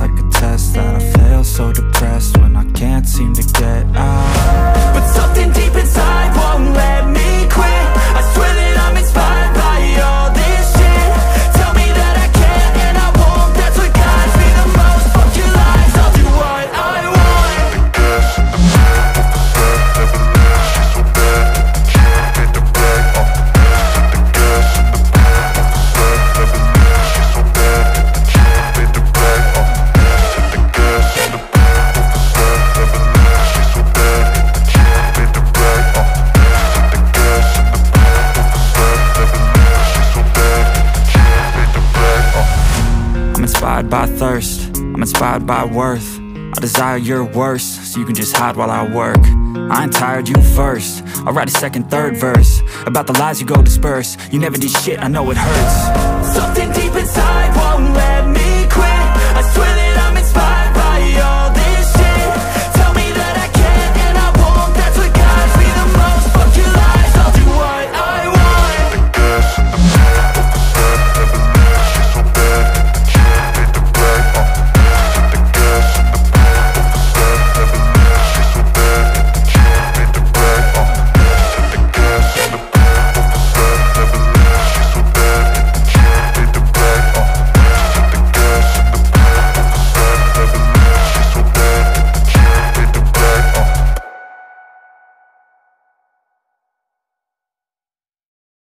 like a test that I fail, so depressed when I can't seem to get out. But something deep inside won't let me quit. I swear that I'm inspired by all this shit. Tell me that I can and I won't, that's what guides me the most. Fuck your lies, I'll do what I want. The gas in the back of the set, never leave, she's so bad that the can't hit the brag. The gas in the back of the set, never leave, she's so bad that the can't hit the brag. The gas in the back of the set, never leave, she's so bad that the can't hit the brag. The gas in the back of the set, never leave, she's so bad that the can't hit the brag. I'm inspired by thirst, I'm inspired by worth. I desire your worst, so you can just hide while I work. I ain't tired, you first. I'll write a second, third verse about the lies you go disperse. You never did shit, I know it hurts. Something deep inside